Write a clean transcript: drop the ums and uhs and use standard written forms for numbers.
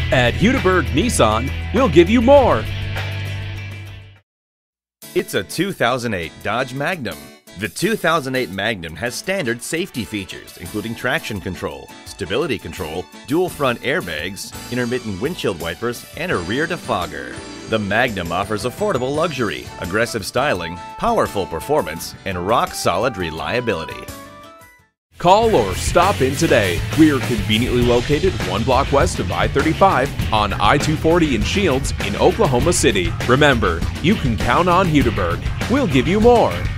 At Hudeberg Nissan, we'll give you more. It's a 2008 Dodge Magnum. The 2008 Magnum has standard safety features, including traction control, stability control, dual front airbags, intermittent windshield wipers, and a rear defogger. The Magnum offers affordable luxury, aggressive styling, powerful performance, and rock-solid reliability. Call or stop in today. We are conveniently located 1 block west of I-35 on I-240 in Shields in Oklahoma City. Remember, you can count on Hudeberg. We'll give you more.